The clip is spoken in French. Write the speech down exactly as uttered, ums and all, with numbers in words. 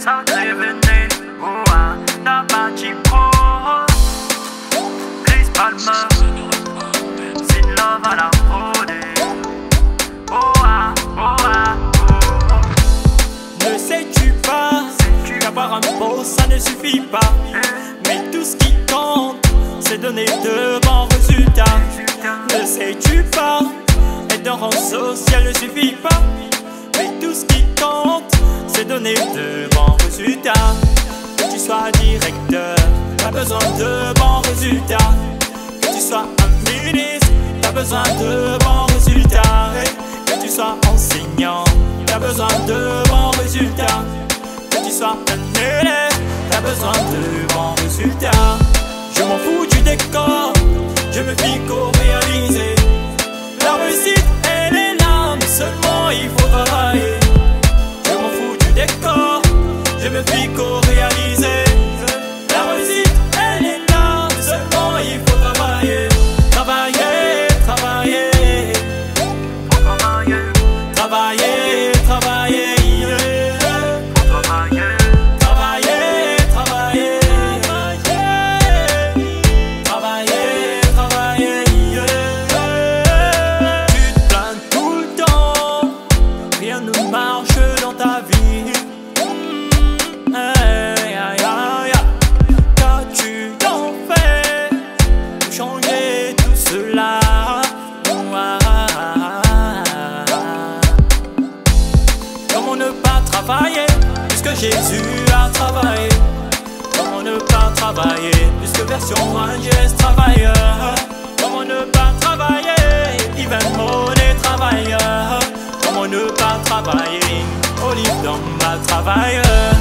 Sacré Véné, oh ah, Nabati Pro, Chris Palmer, Sin Love à la fraude. Oh ah, oh ah, oh. Ne sais-tu pas qu'avoir un beau ça ne suffit pas, mais tout ce qui compte c'est donner de bons résultats. Ne sais-tu pas, être un rang social ne suffit pas, mais tout ce qui compte c'est donner de bons résultats. Que tu sois directeur, t'as besoin de bons résultats. Que tu sois un ministre, t'as besoin de bons résultats. Que tu sois enseignant, t'as besoin de bons résultats. Que tu sois un élève, t'as besoin de bons résultats. Je m'en fous du décor, je me fie qu'au réaliser. La réussite elle est là, mais seulement il faut travailler. Je m'en fous du décor, je me fie qu'au réaliser. La réussite elle est là, mais seulement il faut travailler. Travailler, travailler, Travailler, travailler, travailler, yeah. travailler, Travailler, travailler, travailler, travailler, yeah. Tu te plains tout le temps, rien ne marche dans ta vie. Mm, hey, aïe, aïe, aïe. Qu'as-tu donc fait pour changer tout cela? Comment ne pas travailler puisque Jésus a travaillé? Comment ne pas travailler puisque version Angels travailleur? Comment ne pas travailler Even Money travailleur? Comment ne pas travailler Olive Damba travailleur?